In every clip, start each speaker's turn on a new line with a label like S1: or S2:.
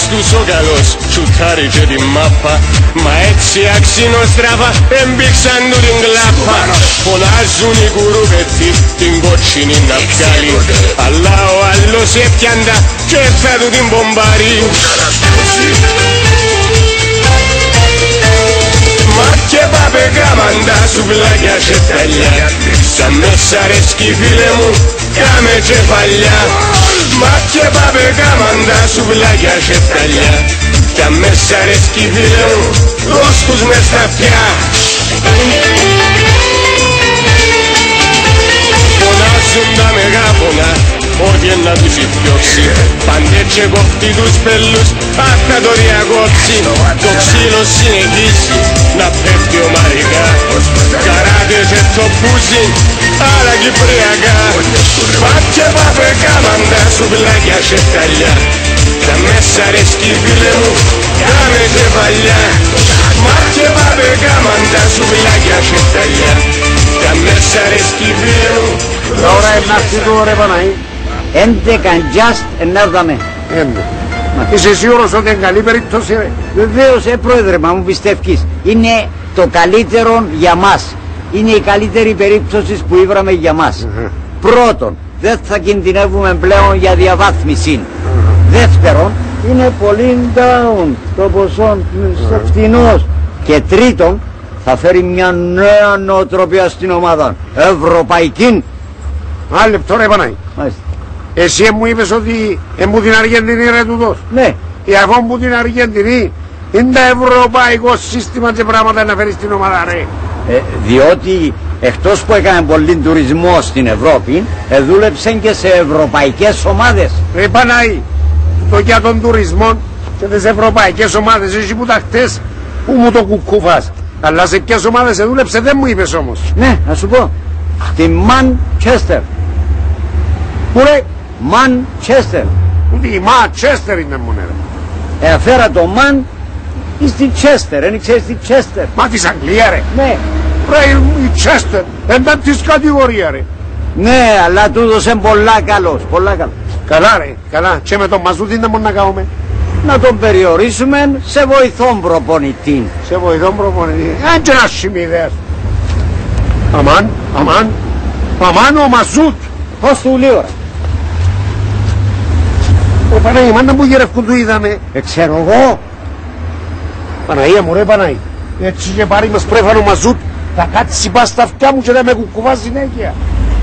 S1: τους ο καλός σουτάρει και τη μάπα. Μα έτσι αξινοστράβα έμπηξαν του την κλάπα. Φωνάζουν οι κουρούπετοι την κότσινη να βγάλει, αλλά ο άλλος έπιαντα και θα του την πομπάρει. Μα και παπεγάμαντα σου βλάκια και ταλιά, κι αν μέσα αρέσκει φίλε μου κάμε και παλιά. Μα και παπεγάμαντα σου βλάκια και ταλιά, κι αν μέσα αρέσκει φίλε μου δώσ' τους μες στα αυτιά. Φωνάζουν τα μεγάφωνα ότι να τους υφιώξει, πάντε και κοφτεί τους πέλους απ' να το διακόψει. Το ξύλο συνεχίζει να πέφτει ομαδικά, καράτε και το πούζι άλλα κυπριακά. Μα και παπεκάμαντα σου βλάκια και φταλιά, τα μέσα αρέσκει φίλε μου κάμε και παλιά. Μα και παπεκάμαντα σου βλάκια και φταλιά, τα μέσα αρέσκει φίλε μου.
S2: Τώρα ενάρθει το ρε Παναή.
S3: 11 just ενάρθαμε.
S2: Είσαι σίγουρος ότι είναι καλή περίπτωση ρε?
S3: Βεβαίως πρόεδρε, μα μου πιστεύεις. Είναι το καλύτερο για μας. Είναι η καλύτερη περίπτωση που ήβραμε για μας. Πρώτον, δεν θα κινδυνεύουμε πλέον για διαβάθμιση. Δεύτερον, είναι πολύ down το ποσό φτηνός. Και τρίτον, θα φέρει μια νέα νοοτροπία στην ομάδα. Ευρωπαϊκή.
S2: Ένα λεπτό ρε Παναή. Εσύ μου είπες ότι εμπού την Αργεντινή ρε τούτος.
S3: Ναι.
S2: Εγώ που την Αργεντινή είναι το ευρωπαϊκό σύστημα και πράγματα να φέρει στην ομάδα ρε.
S3: Διότι εκτός που έκανε πολύ τουρισμό στην Ευρώπη, δούλεψε και σε ευρωπαϊκές ομάδες.
S2: Ρε Παναή, το για τον τουρισμό και τις ευρωπαϊκές ομάδες, εσύ που τα χτες που μου το κουκούφας. Αλλά σε ποιες ομάδες δούλεψε δεν μου είπες όμως.
S3: Ναι, να σου πω. Στη Μαντσέστερ.
S2: Πού ρε?
S3: Μαντσέστερ.
S2: Ούτε η Μαντσέστερ είναι μόνο ρε.
S3: Έφερα το Μαν στη Τσέστερ, δεν ξέρεις τη Τσέστερ.
S2: Μα της Αγγλία ρε.
S3: Ναι.
S2: Ρε η Τσέστερ, εμπέπτης κατηγορία ρε.
S3: Ναι, αλλά τούτος είναι πολλά καλός, πολλά καλός.
S2: Καλά ρε, καλά. Και με τον Μαζούτη να μπορούμε να κάνουμε.
S3: Να τον περιορίσουμε σε βοηθόν προπονητή.
S2: Σε βοηθόν προπονητή. Αν και να σημειδέας. Αμάν ο Μαζούτ.
S3: Πώς του λίγο.
S2: Ο Παναγία, μάνα που γερευκούν του είδαμε.
S3: Ξέρω εγώ.
S2: Παναγία μου ρε Παναγία. Έτσι και πάρει μας πρέφανο Μαζούτ. Θα κάτσει πας στα αυτιά μου και θα με κουκουβά συνέχεια.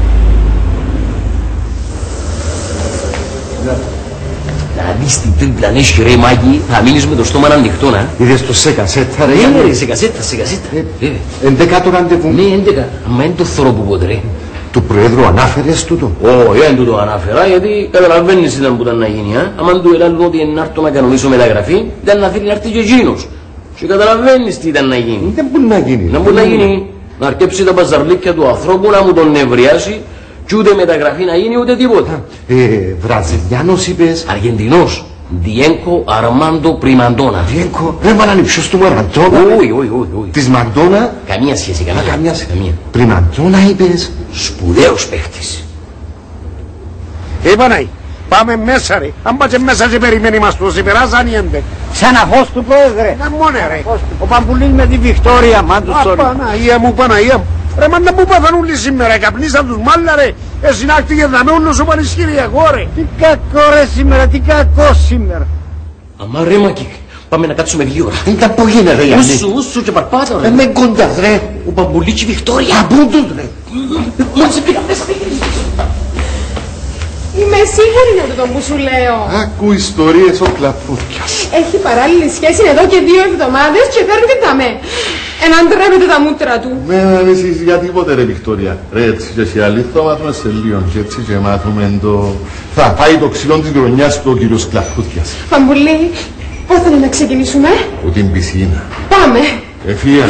S4: Να δεις την τρίπλα νέσχη ρε Μάκη, θα μείνεις με το στόμα ανοιχτό να.
S5: Είδες το σε κασέτα ρε.
S4: Ναι, σε κασέτα.
S5: 11 το ραντεβού.
S4: Ναι, 11. Μα είναι το θωρό που πότε ρε.
S5: Του Προέδρου ανάφερες τούτο?
S4: Όχι, δεν του το ανάφερα, γιατί καταλαβαίνεις ήταν που ήταν να γίνει. Αν του έλεγαν ότι είναι να έρθω να κανονίσω μεταγραφή, ήταν να θέλει να έρθει και εκείνος. Και καταλαβαίνεις τι ήταν να γίνει.
S5: Δεν μπορεί να γίνει.
S4: Να μπορεί να γίνει. Να αρκέψει τα παζαρλίκια του ανθρώπου, να μου τον νευριάσει, και ούτε μεταγραφή να γίνει ούτε τίποτα.
S5: Βραζιλιάνος είπες?
S4: Αργεντινός. Διένκο Αρμάντο Πριμαντόνα.
S5: Διένκο, ρε μαλάνι ποιος του Μαραντόνα?
S4: Όχι.
S5: Της Μαντόνα?
S4: Καμία σχέση, καμία.
S5: Πριμαντόνα είπες?
S4: Σπουδαίος παίχτης.
S2: Παναγία, πάμε μέσα ρε. Αν πάτε μέσα και περιμένει μας τους υπεράσαν οι 11.
S3: Ξαναφώς του πρόεδρε.
S2: Να μόνε ρε.
S3: Ο Παμπουλής με τη Βικτόρια, μαν του σωρί.
S2: Παναγία μου. Ρε μάνα μου πάθαν όλοι σήμερα, καπνίσαν τους μάλλα ρε. Συνάχτηκε να με όλος ο Πανισχυριακό ρε.
S3: Τι κακό ρε σήμερα, τι κακό σήμερα.
S4: Αμά ρε Μακίκ, πάμε να κάτσουμε 2 ώρα.
S5: Ήταν που γίνεται ρε Γιάννη.
S4: Ούσου και παρπάτα ρε.
S5: Με κοντά ρε.
S4: Ο Παμπουλής και η Βικτόρια.
S5: Απούντουν ρε.
S4: Μόλις πήγα μέσα.
S6: Είμαι σίγουρη είναι το που σου λέω.
S5: Άκου ιστορίες ο Κλαπούτκιας.
S6: Έχει παράλληλη σχέση εδώ και 2 εβδομάδες και φέρνει τα με. Έναν τρέπεται τα μούτρα του.
S5: Με εσείς για τίποτε ρε Βικτόρια. Ρε έτσι και εσύ αλήθεια μάθουμε σε λίγο και έτσι και μάθουμε το... Θα πάει το ξυλό της χρονιάς του ο κύριος Κλαπούτκιας.
S6: Παμπουλή, πώς θα να ξεκινήσουμε?
S5: Από την πισίνα.
S6: Πάμε.
S5: Εφία.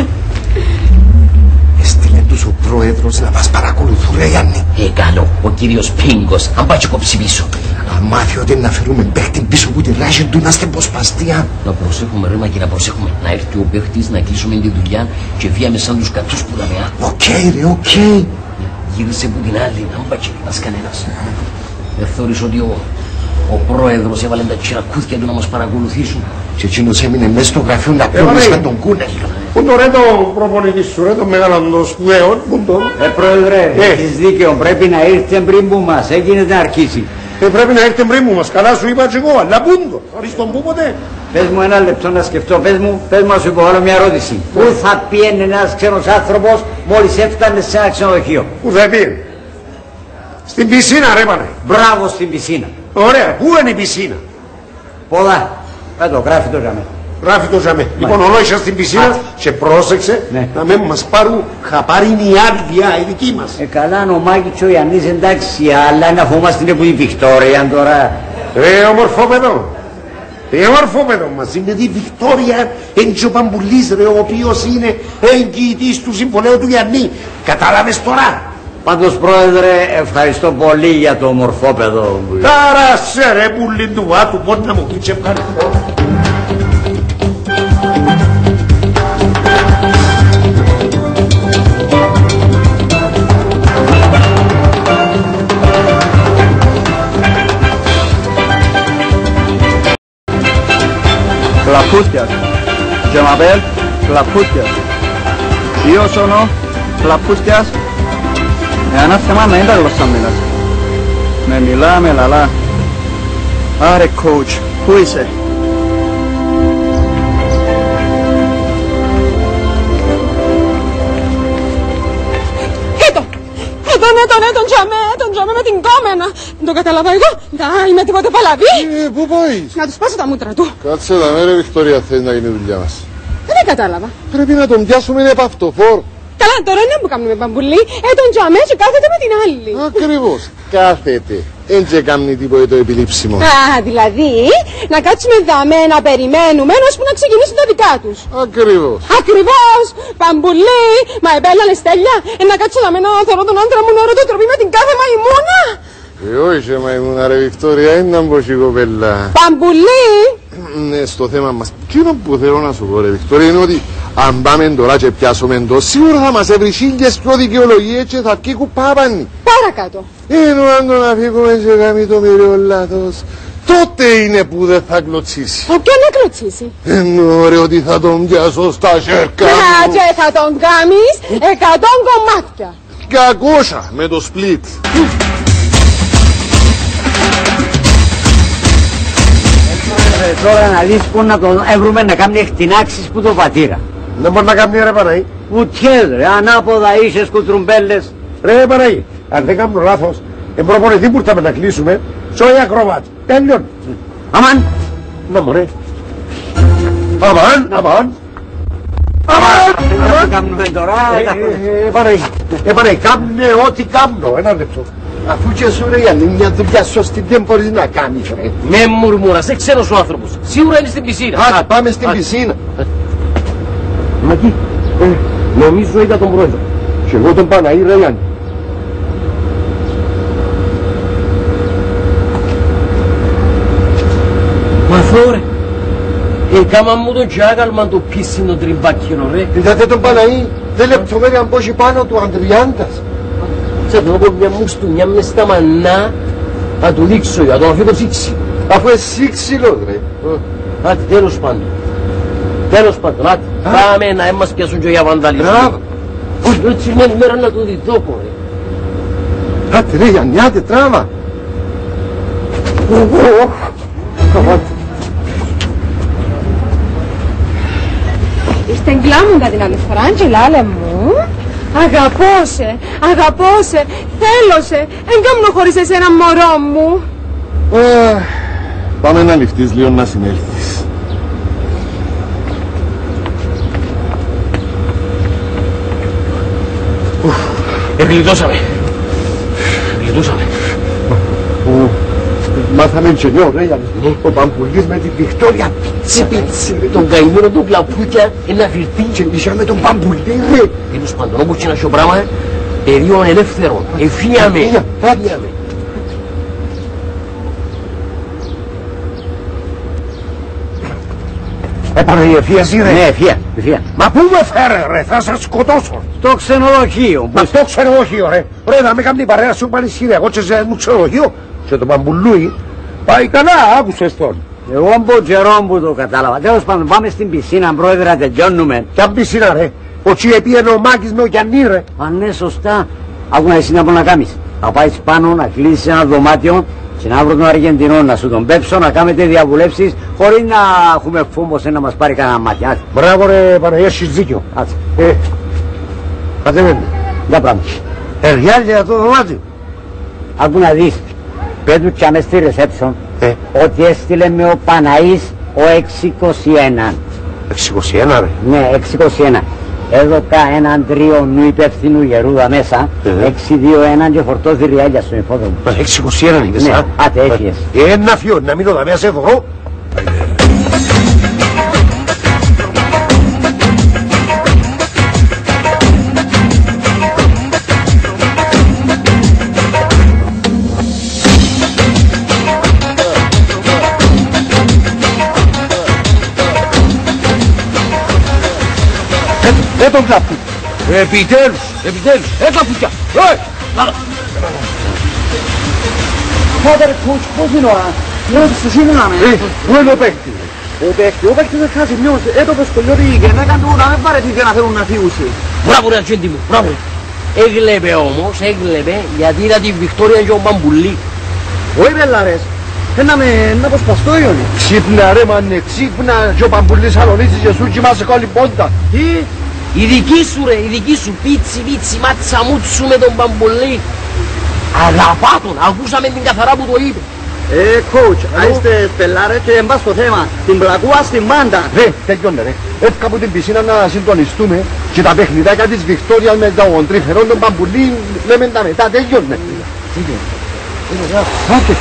S5: Έστειλε τους ο πρόεδρος να μας παρακολουθούν ρε Γιάννη.
S4: Καλό, ο κύριος Πίγκος, αν πάει και κόψει πίσω.
S5: Αν μάθει ότι να φέρουμε παίχτη πίσω που τη ράχη του είμαστε ποσπαστία.
S4: Να προσέχουμε ρε Μακή, να προσέχουμε. Να έρθει ο παίχτης, να κλείσουμε τη δουλειά και φύγαμε σαν τους κατούς που δαμε.
S5: Οκ ρε, οκ.
S4: Γύρισε που την άλλη, να μην πάει και κανένας. Εθώρεις ότι Ο πρόεδρος έβαλε τα τσιρακούθια του να μας παρακολουθήσουν.
S5: Και εκείνος έμεινε μέσα στο γραφείο να πούμε σαν τον Κούνελ.
S2: Πού το ρε το προπονητή σου, ρε το μεγάλο των σπουδαίων, πού το.
S3: Πρόεδρε, έχεις δίκαιο, πρέπει να ήρθε πριν που μας, έγινε να αρχίσει.
S2: Πρέπει να έρθει πριν που μας, καλά σου είπα και εγώ, αλλά πού το, χωρίς τον πού ποτέ.
S3: Πες μου ένα λεπτό να σκεφτώ, πες μου να σου υποβάλω μια ερώτηση. Πού θα πιένε ένας ξένος άνθρωπος μόλις έφτανε σε ένα ξενοδοχείο?
S2: Πού θα πει? Στην πισίνα ρε πάνε.
S3: Μπράβο, στην πισίνα.
S2: Ωραία, πού είναι η πισίνα?
S3: Πολλά. Το γράφει το ζαμέ.
S2: Γράφει το ζαμέ. Λοιπόν, όλο είσαι στην πισίνα και πρόσεξε να μην μας πάρουν χαπάρι η άλλη η δική μας.
S3: Καλά, ο Μάκης ο Ιαννής εντάξει, αλλά να φοβάστε την εποχή Βικτόρια τώρα.
S2: Όμορφο παιδό. Όμορφο παιδό μας είναι τη Βικτόρια και ο Παμπουλής ρε, ο οποίος είναι εγγυητής του συμβολέου του Γιαννή. Κατάλαβες τώρα?
S3: Πάντως πρόεδρε, ευχαριστώ πολύ για το ομορφόπεδο.
S2: Τάρασε ρε πουλί του βάτου, μπορεί να μου πείτσε ευχαριστώ.
S7: Κλαπούτιας. Τζεμαμπέλ, κλαπούτιας. Ιώσονο, κλαπούτιας. Ένα θέμα να είναι τα γλώσσα μιλάς. Με μιλά, με λαλά. Άρε, coach, πού είσαι?
S6: Τον τζάμε με την κόμενα. Δεν το κατάλαβα εγώ. Είμαι τίποτε παλαβή.
S5: Πού πάει?
S6: Να του σπάσω τα μούτρα του.
S5: Κάτσε τα μέρε, Βικτόρια, θέλει να γίνει η δουλειά μας.
S6: Δεν κατάλαβα.
S5: Πρέπει να τον πιάσουμε, είναι επαυτοφόρ.
S6: Καλά, τώρα είναι που κάνουμε μπαμπουλί. Τον τζάμε και κάθεται με την άλλη.
S5: Ακριβώς, κάθεται. Εν και κάνει τίποτε το επιλήψιμο.
S6: Δηλαδή, να κάτσουμε δαμέ, να περιμένουμε, ώσπου να ξεκινήσουν τα δικά τους.
S5: Ακριβώς.
S6: Ακριβώς! Παμπουλί! Μα επέλανε στέλια! Να κάτσω δαμέ να θωρώ τον άντρα μου να ρωτοτροπεί με την κάθε μαϊμούνα!
S5: Όχι μαϊμούνα ρε Βικτόρια, είναι να μπω η κοπέλα.
S6: Παμπουλί!
S5: Ναι, στο θέμα μας. Εκείνο που θέλω να σου πω ρε Βικτόρια είναι ότι αν πάμε τώρα και πιάσουμε το, σίγουρα θα μας έβρει χίλιες πιο δικαιολογίες και θα βγει κουπάπανη.
S6: Παρακάτω!
S5: Ενώ αν τον αφήκουμε και κάνει το μοιραίο λάθος, τότε είναι που δεν θα κλωτσίσει.
S6: Ποιον να κλωτσίσει?
S5: Ενώ ρε ότι θα τον πιάσω στα χέρια μου.
S6: Και θα τον κάνεις 100 κομμάτια.
S5: 200 με το σπλίτ.
S3: Τώρα να δεις πού να τον έβρουμε να κάνει εκτινάξεις που το πατήρα.
S2: Δεν μπορεί να κάνει ρε Παναή.
S3: Ουτιές ρε, ανάποδα ίσες κουτρουμπέλες.
S2: Ρε Παναή, αν δεν κάνω λάθος, προπονηθεί που ήρθαμε να κλείσουμε, σώει ακροβάτη. Τέλειον.
S3: Αμάν.
S2: Να μωρέ. Αμάν.
S3: Τι κάνουμε τώρα?
S2: Παναή, κάμνε ό,τι κάμνω. Ένα λεπτό.
S5: Αφού και σου ρε Γιάννη, μια δουλειά σωστή δεν μπορείς να κάνεις ρε.
S4: Με μουρμούρας, είσαι ξένος ο άνθρωπος. Σίγουρα είναι στην πισίνα.
S5: Άντε πάμε στην πισίνα.
S4: Μακί, νομίζω είδα τον πρόεδρο.
S2: Και εγώ τον Παναή ρε Γιάννη.
S4: Μαθώ ρε. Κάμα μου τον τσάγαλμα το πίσινο τριμπάκινο ρε.
S5: Είδατε τον Παναή, δεν λεπτομέρεια αν πόσει πάνω του Αντριάντας.
S4: Θα τον πω μια μουστουνιά μες στα μανά, να του δείξω, να τον αφήσω σύξι.
S5: Αφού εσύ ξύλος ρε.
S4: Άτε, τέλος πάντων. Τέλος πάντων, άτε. Πάμε να έμας πιάσουν και για βανταλισμό.
S5: Μπράβο.
S4: Όχι, έτσι μια μέρα να το διδώ, ρε.
S5: Άτε ρε Γιάννη, άτε τράβα.
S6: Είστε εγκλάμουντα την άλλη φορά, Αγγελάλε μου. Αγαπώ σε, θέλω σε. Εν κάμνω χωρίς εσένα μωρό μου.
S5: Πάμε να ληφθείς λίγο να συνέλθεις.
S4: Γλιτώσαμε.
S2: Μάθαμε τσενιό ρε Γιάννη. Ο Παμπουλής με την Βικτόρια πίτσι.
S4: Τον καημένο του κλαπούκια ένα φυρτή.
S2: Και είχαμε τον Παμπουλή ρε.
S4: Τέλος πάντων, όπως και να σου πράγμα, πεδίων ελεύθερων. Εφύγαμε.
S2: Έπανε η ευφύαση ρε.
S3: Ναι, ευφύα.
S2: Μα πού με φέρε ρε, θα σας σκοτώσω.
S3: Στο ξενοδοχείο.
S2: Μα στο ξενοδοχείο ρε. Ρε, να με κάνει παρέα σου πάλι σύρια. Εγώ και σε μου ξενοδοχείο. Και το Παμπουλούι Πάει καλά, άκουσες τον.
S3: Εγώ από καιρό που το κατάλαβα. Τέλος πάντων, πάμε στην πισίνα, πρόεδρε, να τελειώνουμε.
S2: Κι αν πισίνα ρε, ο Τσιεπίενε ο Μάκης με ο Γιάννη ρε.
S3: Αν ναι, σωστά. Άκουνα εσύ να πω να κάνεις. Να πάεις πάνω, να κλείσεις ένα δωμάτιο και να βρω τον Αργεντινό να σου τον πέψω, να κάνετε διαβουλεύσεις χωρίς να έχουμε φόμπος να μας πάρει κανένα μάτια.
S2: Μπράβο ρε Παναγία, έχεις δίκιο.
S3: Άτσε.
S2: Πάτε με.
S3: Για πράγμα.
S2: Εργιάλια το δωμάτιο.
S3: Άκου να δεις. Πέτου και αμέσως στη reception ότι έστειλε με ο Παναής ο 621.
S2: 621 ρε.
S3: Ναι, 621. Έδωκα έναν τρίο νου υπεύθυνου γερούδα μέσα, 621 και φορτώζει ριάλια στον υπόδομο.
S2: 621 είδες,
S3: Ναι,
S2: α.
S3: άτε έφυγες.
S2: Ένα φιό, να μείνω δαμέα σε δωρώ.
S7: τον κλαπού.
S2: Επιτέλους.
S7: Κλαπούκια. Πάτερ, πώς είναι ώρα. Λέω ότι στο σύνολαμε.
S2: Πού είναι ο παίκτης.
S7: Ο παίκτης δεν χάσει μιώς. Έτω σχολιώτη και να κάνουν να μην παρετήθηκε να θέλουν να φύγουσει.
S4: Μπράβο ρε Αρτσέντη μου, μπράβο. Έγλεπε όμως, γιατί είδα τη Βικτόρια και ο Μπαμπουλή.
S7: Όχι πελάρες. Να αποσπαστώ Ιωνί.
S2: Ξύπνα ρε μάνε, ξύπνα και ο Παμπουλής αλωνίζεις και σου κοιμάσαι κόλλη πόντα.
S7: Τι.
S4: Η δική σου ρε, η δική σου πίτσι μάτσα μούτσου με τον Μπαμπουλή. Αγαπά τον, ακούσαμε την καθαρά που το είπε.
S7: Coach, είστε πελάρες και μπας στο θέμα. Την πλακούα στην μάντα.
S2: Ρε, τελειώνε ρε. Έφυγα από την πισίνα να συντονιστούμε και τα παιχνιδάκια της Βικτόριας με τον Τριφερόν, τον Παμπουλή, λέμε τα μετά, τελειώνε. Άντε.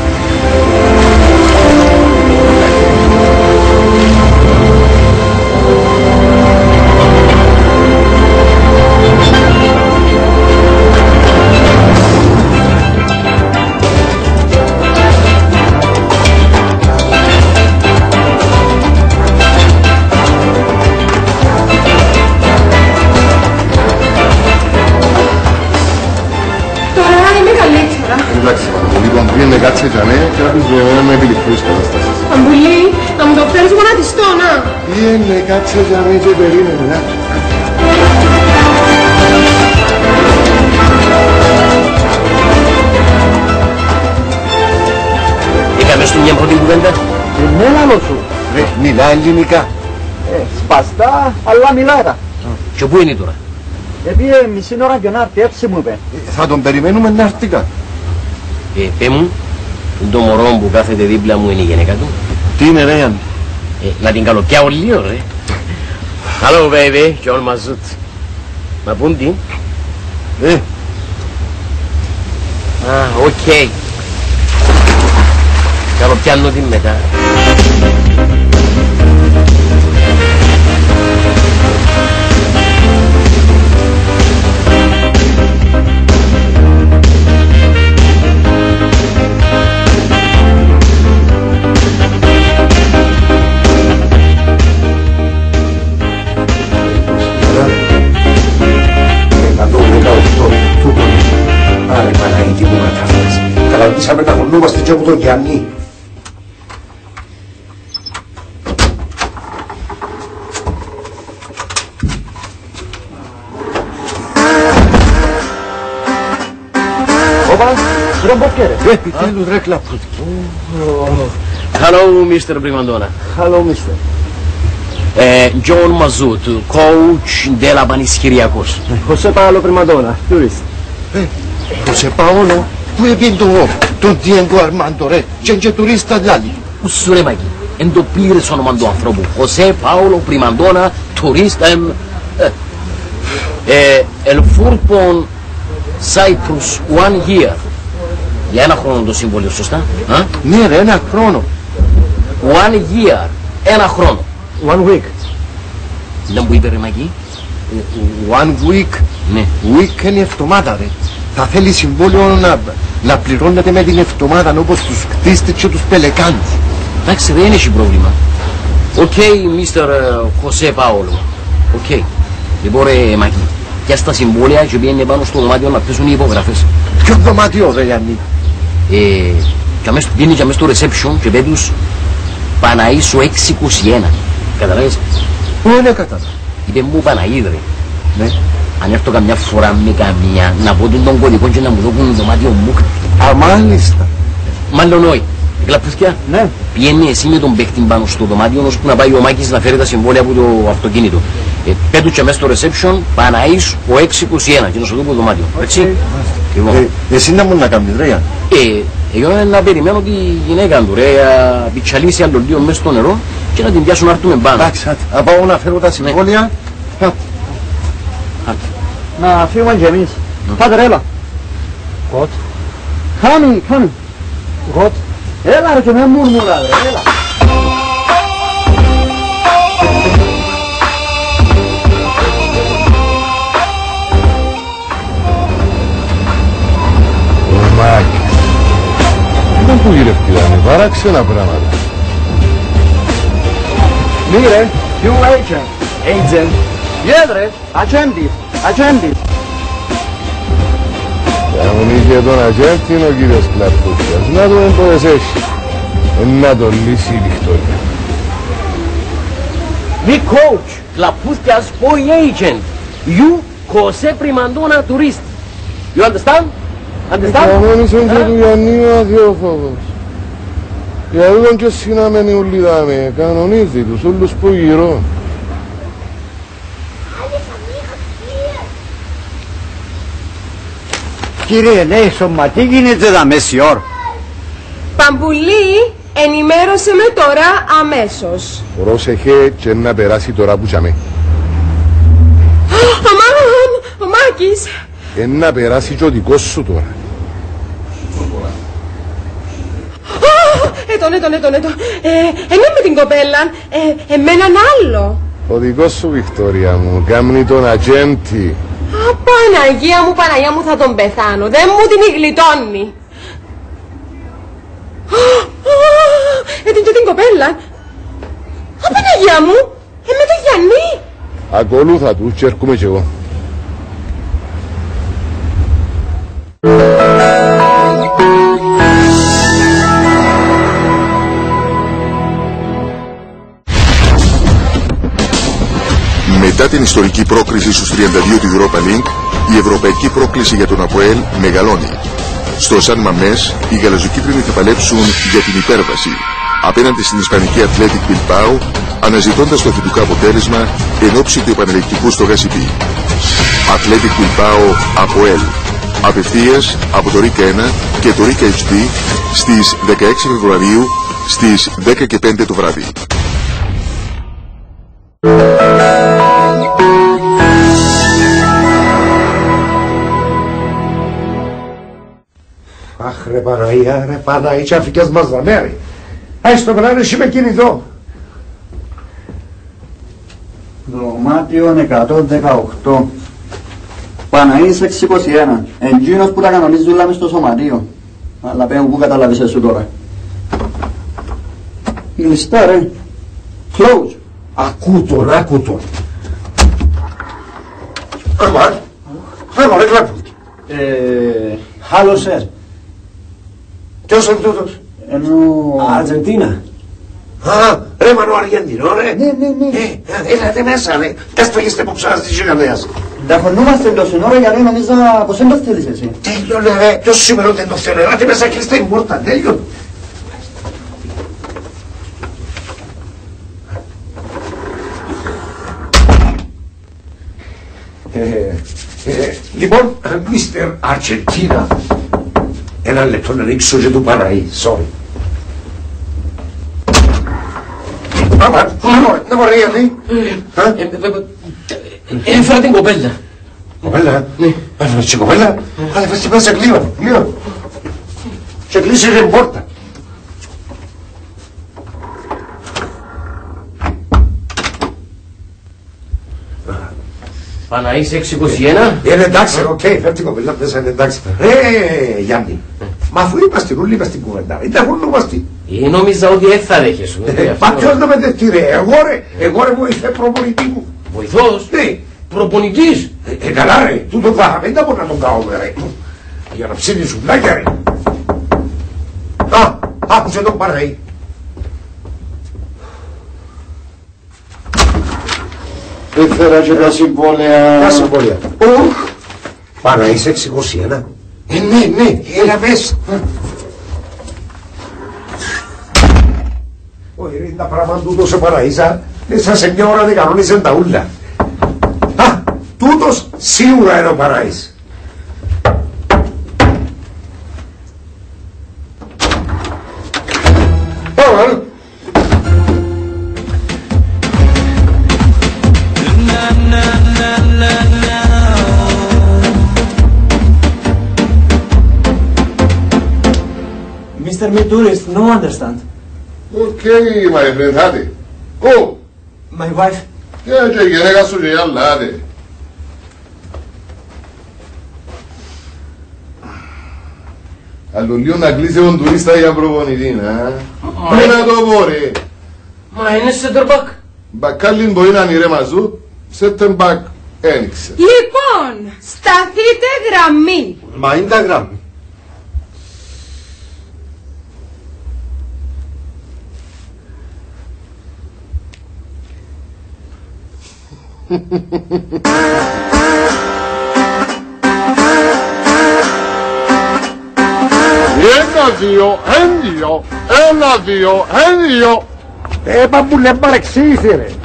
S5: Λοιπόν, πήγαινε κάτσε για μέ και να πεις με επιληφθούς καταστάσεις.
S6: Παμπουλή, να μου το φέρεις γονατιστό, να.
S5: Πήγαινε κάτσε για μέ και περίμενε, να.
S4: Είχαμε στο μια πρώτη κουβέντα.
S7: Ναι, λαλό σου.
S2: Ρε, μιλά ελληνικά.
S7: Σπαστά, αλλά μιλάρα.
S4: Και πού είναι τώρα.
S7: Επίε μισή ώρα και να έρθει, έτσι μου είπε.
S2: Θα τον περιμένουμε να έρθει καν.
S4: Πέ μου, το μωρό που κάθεται δίπλα μου είναι η γυναίκα του.
S2: Τι είναι ρε Γιάννη.
S4: Να την καλοπιάω λίγο ρε. Hello baby, John Mazut. Μα πούν τι. Οκ. Καλοπιάνω την μετά.
S2: Άρε Παναγίτη μου κατάφερες. Καλαντήσαμε να χωνούμαστε και από τον Γιάννη.
S7: Όπα, ρομποκέρε.
S2: Επιτέλους ρε κλαπούτικη.
S4: Hello Mr. Primandona.
S7: Hello, mister.
S4: John Mazut, coach della Panisχυριακός.
S7: José Paolo Primadonna, tourist.
S2: José Paolo, πού έπιεν τον Diego Armando ρε, και τουρίστα λάλη.
S4: Ούσου ρε Μάκη, εν το πλήρες όνομα του ανθρώπου. José Paolo Primandona, tourist, Ελφούρπον Cyprus 1 year. Για ένα χρόνο το συμβόλαιο, σωστά.
S2: Ναι ρε, ένα χρόνο.
S4: 1 year, ένα χρόνο.
S7: 1 week.
S4: Δεν μου είπε ρε Μάκη.
S2: 1 week.
S4: Ναι.
S2: Week είναι εβδομάδα ρε. Θα θέλει συμβόλαιο να πληρώνεται με την εβδομάδα όπως τους κτίστες και τους πελεκάνους.
S4: Εντάξει, δεν έχει πρόβλημα. Οκ, Mr. José Paolo. Οκ. Λοιπόν ρε Μάκη, πια στα συμβόλαια και πήγαινε πάνω στο δωμάτιο να πέσουν οι υπογραφές.
S2: Ποιο δωμάτιο ρε Γιάννη.
S4: Βγαίνει και μες στο reception και πέτει τους Παναΐσο 621. Καταλάβες.
S2: Πού είναι κατά.
S4: Είπε μου Παναίδρε.
S2: Ναι.
S4: Αν έρθω καμιά φορά με καμία να πω τον κωδικό και να μου δώκουν το δωμάτιο μου.
S2: Α, μάλιστα.
S4: Μάλλον όχι. Κλαπούθκια.
S2: Ναι.
S4: Πιένει εσύ με τον παίχτη πάνω στο δωμάτιο ώσπου να πάει ο Μάκης να φέρει τα συμβόλαια από το αυτοκίνητο. Πέτου και μέσα στο reception Παναΐς ο 621 και να σου δω το δωμάτιο. Έτσι.
S2: Εσύ να μου να κάνεις ρε.
S4: Εγώ να περιμένω τη γυναίκα του ρε, πιτσαλίσει άλλο λίγο μέσα στο νερό και να την πιάσουν να έρθουμε πάνω.
S2: Εντάξει, να πάω να φέρω τα συμβόλαια.
S7: Να φύγουμε κι εμείς. Πάτε ρε, έλα. Γοτ. Κάμι. Γοτ. Έλα ρε και με μουρμουρά ρε, έλα.
S5: Δεν που γυρευτήρανε, παράξενα πράγματα.
S7: Μη ρε, you agent. Yes ρε, agent.
S5: Αν είχε τον ατζέντη είναι ο κύριος Κλαπούτιας. Να δούμε πόσες έχει. Να τον λύσει η Βικτόρια.
S4: Me coach, Κλαπούθκιας boy agent. You, José Primandona tourist. You understand?
S5: Κανόνισαν και του Γιάννη ο αδιόφοβος. Για τούτον και συναμένει ούλοι δάμε. Κανονίζει τους ούλους που γύρω.
S3: Κύριε Λέισον, μα τι γίνεται εδώ μέση ώρα.
S6: Παμπουλή, ενημέρωσε με τώρα αμέσως.
S5: Πρόσεχε και να περάσει τώρα που τσάμε.
S6: Ο Μάκης.
S5: Να περάσει και ο δικός σου τώρα.
S6: Ετών. Εμένα με την κοπέλα, εμένα άλλο.
S5: Ο δικός σου Βικτόρια μου, κάμνει τον ατζέντη.
S6: Παναγία μου θα τον πεθάνω, δεν μου την γλιτώνει. Και την κοπέλα. Παναγία μου, με το Γιάννη.
S5: Ακολούθα του και έρχομαι κι εγώ.
S8: Μετά την ιστορική πρόκριση στους 32 του Europa League, η ευρωπαϊκή πρόκληση για τον ΑΠΟΕΛ μεγαλώνει. Στο Σαν Μαμές, οι γαλαζοκίτρινοι θα παλέψουν για την υπέρβαση απέναντι στην Ισπανική Athletic Bilbao, αναζητώντας το θετικό αποτέλεσμα εν ώψη του επανελεκτικού στο ΓΑΣΥΠΗ. Athletic Bilbao ΑΠΟΕΛ. Απευθείας από το ΡΙΚΑ 1 και το ΡΙΚΑ HD στις 16 Φεβρουαρίου στις 10 και 5 το βράδυ.
S2: Αχ ρε Παναγία, ρε Παναγία, και αφικές μας δαμέρι. Άις το πελάνε εσύ με κινητό.
S7: Δωμάτιο 118. Παναΐς 621. Εντζήνος που τα κανονίζει όλα μες στο σωματείο. Αλλά πέμπω που καταλάβεις εσύ τώρα. Λιστά ρε. Close.
S2: Ακούτον. Έλα ρε Κλάπου.
S7: Hello sir.
S2: Ποιος είναι τούτος?
S7: Ενώ...
S2: Αργεντίνα. Α, ρε Μανώ Αργεντινό ρε.
S7: Ναι.
S2: Έλατε μέσα ρε. Τες το είστε που ψάρας της γυναίας.
S7: Δαχωνούμαστε τόση ώρα γιατί νομίζα πως δεν το θέλεις εσύ.
S2: Τέλειωνε ρε. Ποιος σήμερα δεν το θέλει. Ελάτε μέσα κλείστε η μόρτα. Τέλειωνε. Λοιπόν, Μίστερ Αργεντίνα. Ένα λεπτό να ανοίξω και του Παναή. Sorry. Να μωρέ γιατί.
S4: Έφερα την κοπέλα.
S2: Κοπέλα. Έφερες την κοπέλα. Αλλά πες την πέσα κλείω. Και κλείσε την πόρτα.
S4: Παναής 621.
S2: Είναι εντάξει, οκ, φέρ την κοπέλα μέσα, είναι εντάξει. Γιάννη, μα αφού είμαστε όλοι μες στην κουβέντα, ήταν χουλούμαστε.
S4: Νόμιζα ότι δεν θα δέχεσαι.
S2: Μα ποιος να με δεχτεί ρε, εγώ ρε βοηθέ προπονητή μου.
S4: Βοηθός.
S2: Ναι.
S4: Προπονητής.
S2: Καλά ρε, τούτο θα δεν μπορώ να τον κάνουμε ρε. Για να ψήνει σουβλάκια ρε. Α, άκουσε τον Παναή.
S5: Ήθελα και τα συμβόλαια.
S2: Τα συμβόλαια. Παναής 621. Ναι, έλα πες. Όχι ρε, τα πράγματα τούτος ο Παναΐσα, μέσα σε μια ώρα δεν κανόνισαν τα ούλα. Α, τούτος σίγουρα είναι ο Παναής.
S9: Mr. Me tourist, no understand.
S5: Okay, my friend, hadi. Go.
S9: My wife.
S5: Και η γυναίκα σου και η άλλα, άντε. Αλλολίον να κλείσει τον τουρίστα για προπονητή, να. Πού να το πω ρε.
S4: Μα είναι center back.
S5: Μπακάλιν μπορεί να είναι ρε μαζού, center back ένιξε.
S6: Λοιπόν, σταθείτε γραμμή.
S2: Μα είναι τα γράμμη.
S5: Ένα, δύο.
S2: Παμπούλε, παρεξήγησε ρε.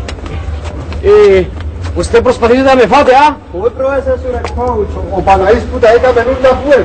S9: Usted προσπαθείτε να με φάτε, α?
S2: Όχι πρόεδρε σου ρε coach, ο Παναής που τα έκαμε νουλα φουέλ.